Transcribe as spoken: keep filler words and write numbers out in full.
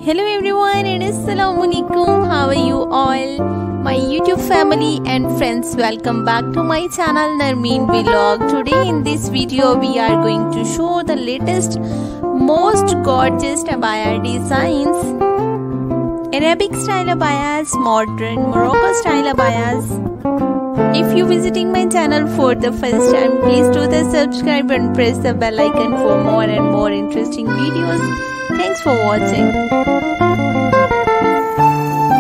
Hello everyone and Assalamualaikum. How are you all? My YouTube family and friends, welcome back to my channel Nirmeenvlogs. Today in this video we are going to show the latest most gorgeous abaya designs. Arabic style abayas, modern Morocco style abayas. If you visiting my channel for the first time, please do the subscribe and press the bell icon for more and more interesting videos. Thanks for watching.